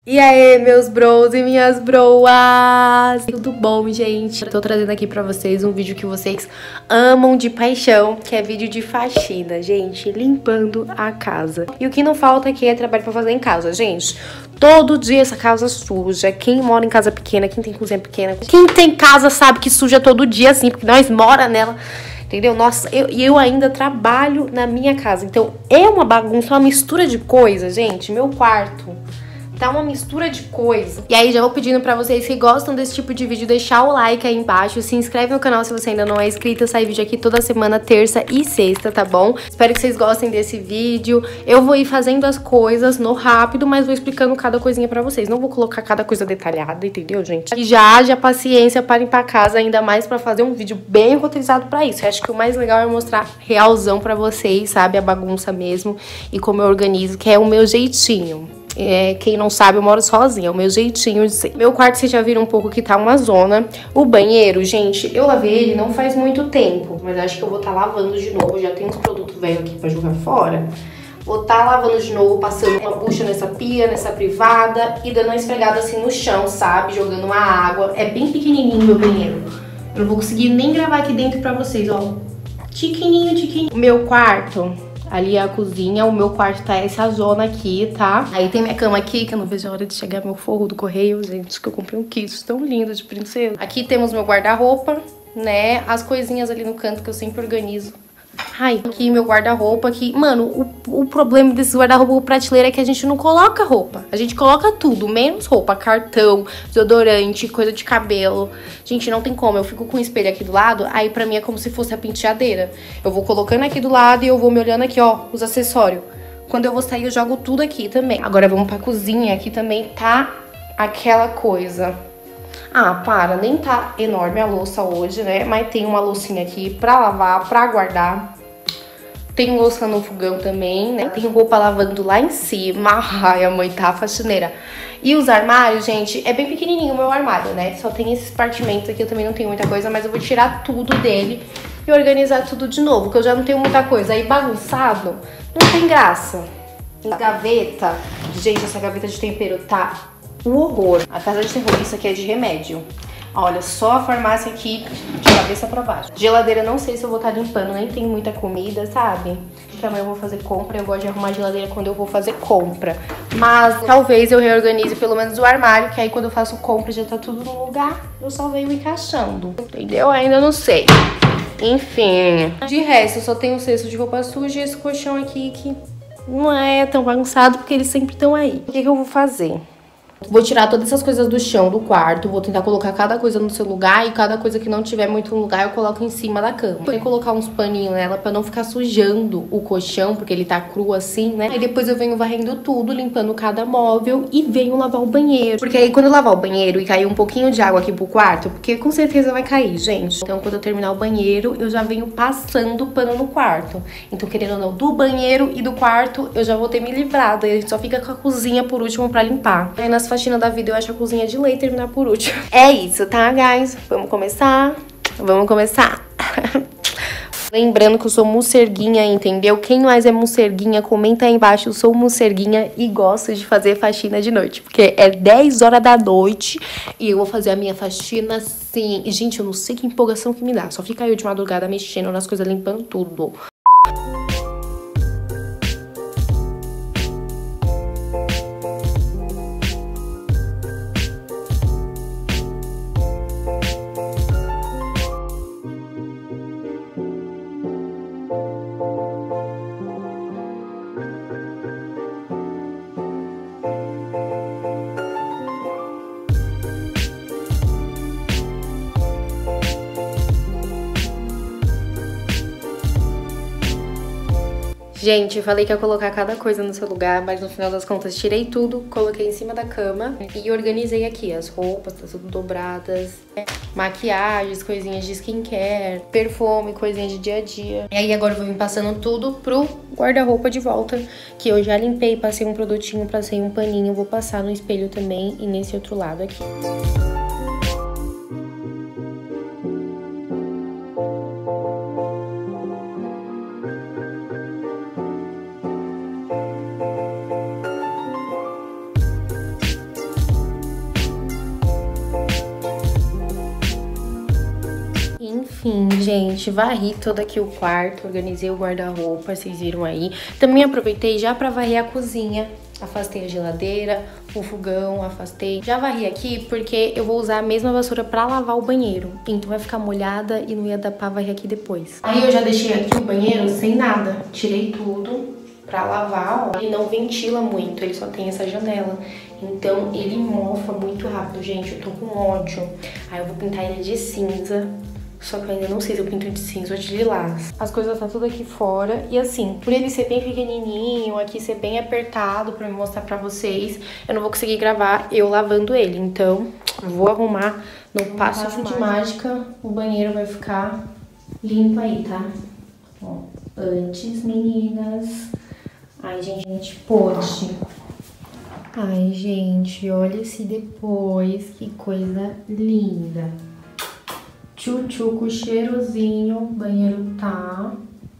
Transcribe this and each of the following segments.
E aí, meus bros e minhas broas! Tudo bom, gente? Tô trazendo aqui pra vocês um vídeo que vocês amam de paixão, que é vídeo de faxina, gente, limpando a casa. E o que não falta aqui é trabalho pra fazer em casa, gente. Todo dia essa casa suja. Quem mora em casa pequena, quem tem cozinha pequena, quem tem casa sabe que suja todo dia, assim, porque nós mora nela. Entendeu? Nossa, eu ainda trabalho na minha casa. Então, é uma bagunça, uma mistura de coisas, gente. Meu quarto tá uma mistura de coisa. E aí já vou pedindo pra vocês que gostam desse tipo de vídeo, deixar o like aí embaixo, se inscreve no canal se você ainda não é inscrito. Sai vídeo aqui toda semana, terça e sexta, tá bom? Espero que vocês gostem desse vídeo. Eu vou ir fazendo as coisas no rápido, mas vou explicando cada coisinha pra vocês. Não vou colocar cada coisa detalhada, entendeu, gente? E já haja paciência para limpar a casa, ainda mais pra fazer um vídeo bem roteirizado pra isso. Eu acho que o mais legal é mostrar realzão pra vocês, sabe? A bagunça mesmo e como eu organizo, que é o meu jeitinho. Quem não sabe, eu moro sozinha, é o meu jeitinho de ser. Meu quarto, vocês já viram um pouco que tá uma zona. O banheiro, gente, eu lavei ele não faz muito tempo, mas acho que eu vou estar lavando de novo. Já tem uns produtos velhos aqui pra jogar fora. Vou estar lavando de novo, passando uma bucha nessa pia, nessa privada e dando uma esfregada assim no chão, sabe? Jogando uma água. É bem pequenininho meu banheiro. Eu não vou conseguir nem gravar aqui dentro pra vocês, ó. Tiquininho, tiquininho. O meu quarto... Ali é a cozinha, o meu quarto tá essa zona aqui, tá? Aí tem minha cama aqui, que eu não vejo a hora de chegar meu forro do correio, gente, que eu comprei um kit tão lindo de princesa. Aqui temos meu guarda-roupa, né? As coisinhas ali no canto que eu sempre organizo. Ai, aqui meu guarda-roupa aqui. Mano, o problema desse guarda-roupa prateleira é que a gente não coloca roupa. A gente coloca tudo, menos roupa, cartão, desodorante, coisa de cabelo. Gente, não tem como. Eu fico com o espelho aqui do lado, aí pra mim é como se fosse a penteadeira. Eu vou colocando aqui do lado e eu vou me olhando aqui, ó, os acessórios. Quando eu vou sair, eu jogo tudo aqui também. Agora vamos pra cozinha. Aqui também tá aquela coisa... Ah, para, nem tá enorme a louça hoje, né? Mas tem uma loucinha aqui pra lavar, pra guardar. Tem louça no fogão também, né? Tem roupa lavando lá em cima. Ai, a mãe tá faxineira. E os armários, gente, é bem pequenininho o meu armário, né? Só tem esses partimentos aqui, eu também não tenho muita coisa, mas eu vou tirar tudo dele e organizar tudo de novo, porque eu já não tenho muita coisa. Aí bagunçado, não tem graça. Gaveta, gente, essa gaveta de tempero tá... o horror. Apesar de ter isso aqui é de remédio. Olha, só a farmácia aqui de cabeça pra baixo. Geladeira, não sei se eu vou estar limpando, nem tem muita comida, sabe? Então amanhã eu vou fazer compra, eu gosto de arrumar a geladeira quando eu vou fazer compra. Mas talvez eu reorganize pelo menos o armário, que aí quando eu faço compra já tá tudo no lugar, eu só venho encaixando. Entendeu? Ainda não sei. Enfim. De resto, eu só tenho um cesto de roupa suja e esse colchão aqui que não é tão bagunçado, porque eles sempre estão aí. O que eu vou fazer? Vou tirar todas essas coisas do chão do quarto, vou tentar colocar cada coisa no seu lugar e cada coisa que não tiver muito no lugar eu coloco em cima da cama. Vou colocar uns paninhos nela pra não ficar sujando o colchão, porque ele tá cru assim, né? Aí depois eu venho varrendo tudo, limpando cada móvel e venho lavar o banheiro. Porque aí quando eu lavar o banheiro e cair um pouquinho de água aqui pro quarto, porque com certeza vai cair, gente. Então quando eu terminar o banheiro, eu já venho passando pano no quarto. Então querendo ou não, do banheiro e do quarto, eu já vou ter me livrado. Aí a gente só fica com a cozinha por último pra limpar. Aí nas faxina da vida, eu acho a cozinha de lei terminar por último. É isso, tá, guys? Vamos começar? Vamos começar. Lembrando que eu sou mucerguinha, entendeu? Quem mais é mucerguinha, comenta aí embaixo. Eu sou mucerguinha e gosto de fazer faxina de noite. Porque é 10 horas da noite e eu vou fazer a minha faxina assim. E, gente, eu não sei que empolgação que me dá. Só fica eu de madrugada mexendo nas coisas, limpando tudo. Gente, eu falei que ia colocar cada coisa no seu lugar, mas no final das contas tirei tudo, coloquei em cima da cama e organizei aqui as roupas, tá tudo dobradas, maquiagens, coisinhas de skincare, perfume, coisinhas de dia a dia. E aí agora eu vou vir passando tudo pro guarda-roupa de volta, que eu já limpei, passei um produtinho, passei um paninho, vou passar no espelho também e nesse outro lado aqui. Enfim, gente, varri todo aqui o quarto, organizei o guarda-roupa, vocês viram aí. Também aproveitei já pra varrer a cozinha. Afastei a geladeira, o fogão, afastei. Já varri aqui porque eu vou usar a mesma vassoura pra lavar o banheiro. Então vai ficar molhada e não ia dar pra varrer aqui depois. Aí eu já deixei aqui o banheiro sem nada. Tirei tudo pra lavar, ó. Ele não ventila muito, ele só tem essa janela. Então ele mofa muito rápido, gente. Eu tô com ódio. Aí eu vou pintar ele de cinza. Só que eu ainda não sei se eu pinto de cinza ou de lilás. As coisas tá tudo aqui fora. E assim, por ele ser bem pequenininho, aqui ser bem apertado pra me mostrar pra vocês, eu não vou conseguir gravar eu lavando ele. Então, vou arrumar no passo de mágica. O banheiro vai ficar limpo aí, tá? Ó, antes, meninas. Ai, gente, pode. Ai, gente, olha esse depois. Que coisa linda. Tchutchuco cheirosinho, o banheiro tá.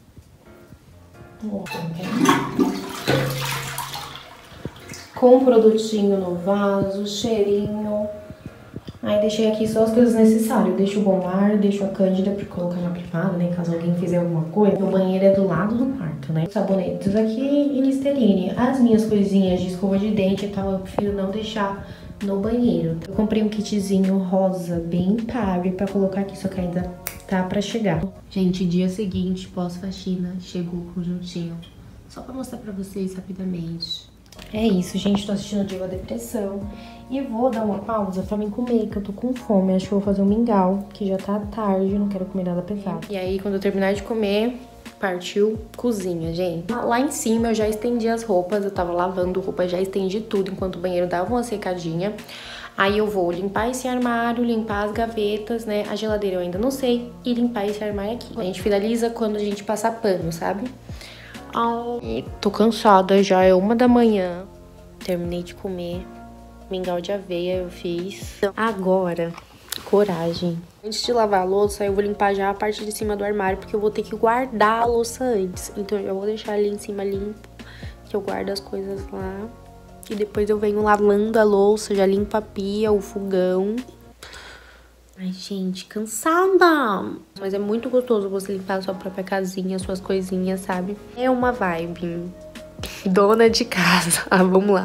Com produtinho no vaso, cheirinho. Aí deixei aqui só as coisas necessárias. Deixo o bom ar, deixo a cândida pra colocar na privada, né? Caso alguém fizer alguma coisa. O banheiro é do lado do quarto, né? Sabonetes aqui e Listerine. As minhas coisinhas de escova de dente, eu prefiro não deixar no banheiro. Eu comprei um kitzinho rosa, bem pare pra colocar aqui, só que ainda tá pra chegar. Gente, dia seguinte, pós-faxina, chegou o conjuntinho. Só pra mostrar pra vocês rapidamente. É isso, gente, tô assistindo Diva Depressão. E vou dar uma pausa pra mim comer, que eu tô com fome. Acho que eu vou fazer um mingau, que já tá tarde, não quero comer nada pesado. E aí, quando eu terminar de comer, partiu cozinha, gente. Lá em cima eu já estendi as roupas, eu tava lavando roupa, já estendi tudo enquanto o banheiro dava uma secadinha. Aí eu vou limpar esse armário, limpar as gavetas, né? A geladeira eu ainda não sei, e limpar esse armário aqui. A gente finaliza quando a gente passar pano, sabe? Ai, tô cansada já, é 1 da manhã. Terminei de comer. Mingau de aveia eu fiz. Agora, coragem. Antes de lavar a louça, eu vou limpar já a parte de cima do armário, porque eu vou ter que guardar a louça antes. Então eu já vou deixar ali em cima limpo, que eu guardo as coisas lá. E depois eu venho lavando a louça, já limpo a pia, o fogão. Ai, gente, cansada! Mas é muito gostoso você limpar a sua própria casinha, suas coisinhas, sabe? É uma vibe. Dona de casa. Ah, vamos lá.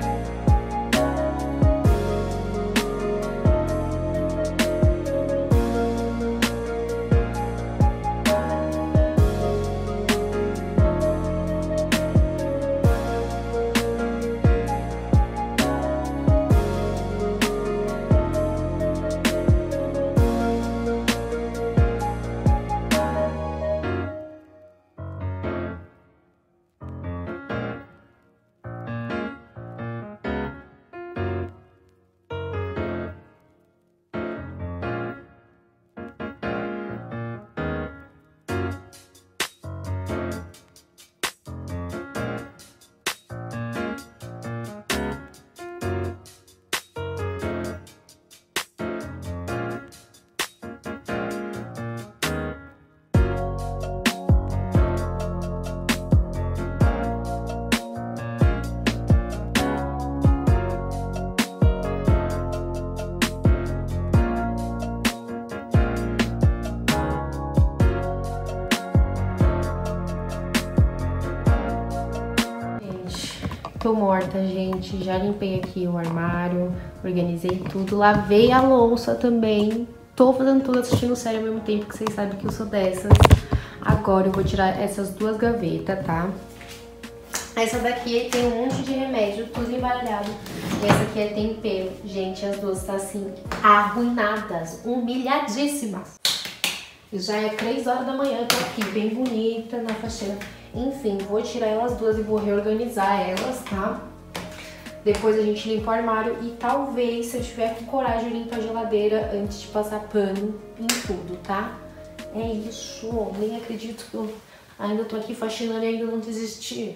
Tô morta, gente. Já limpei aqui o armário, organizei tudo, lavei a louça também. Tô fazendo tudo assistindo série ao mesmo tempo, que vocês sabem que eu sou dessas. Agora eu vou tirar essas duas gavetas, tá? Essa daqui tem um monte de remédio, tudo embaralhado. E essa aqui é tempero. Gente, as duas tá assim, arruinadas, humilhadíssimas. E já é 3 horas da manhã, eu tô aqui bem bonita na faxina. Enfim, vou tirar elas duas e vou reorganizar elas, tá? Depois a gente limpa o armário e talvez, se eu tiver com coragem, eu limpo a geladeira antes de passar pano em tudo, tá? É isso, nem acredito que eu ainda tô aqui faxinando e ainda não desisti.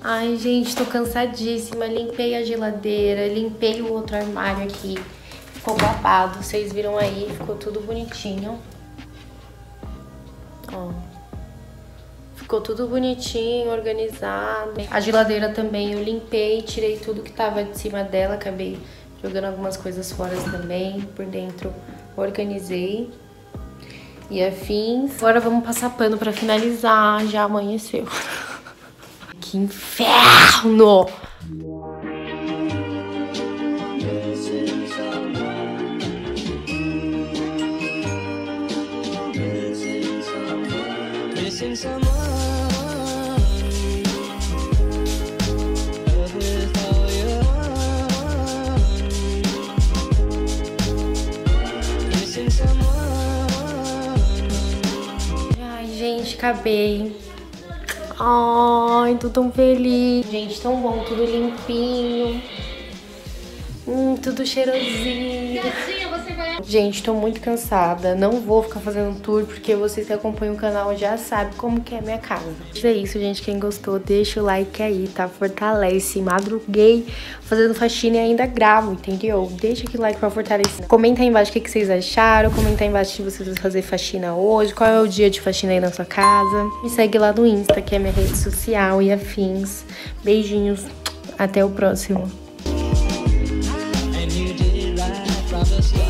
Ai, gente, tô cansadíssima. Limpei a geladeira, limpei o outro armário aqui. Ficou babado, vocês viram aí, ficou tudo bonitinho. Ó. Ficou tudo bonitinho, organizado. A geladeira também eu limpei, tirei tudo que tava de cima dela. Acabei jogando algumas coisas fora também. Por dentro organizei. E afins. Agora vamos passar pano pra finalizar. Já amanheceu. Que inferno! Ai, gente, acabei. Ai, tô tão feliz. Gente, tão bom, tudo limpinho. Tudo cheirosinho. Gente, tô muito cansada. Não vou ficar fazendo tour, porque vocês que acompanham o canal já sabem como que é a minha casa. Mas é isso, gente. Quem gostou, deixa o like aí, tá? Fortalece. Madruguei fazendo faxina e ainda gravo, entendeu? Deixa aquele like pra fortalecer. Comenta aí embaixo o que vocês acharam. Comenta aí embaixo se vocês vão fazer faxina hoje. Qual é o dia de faxina aí na sua casa. Me segue lá no Insta, que é minha rede social e afins. Beijinhos. Até o próximo. From the start.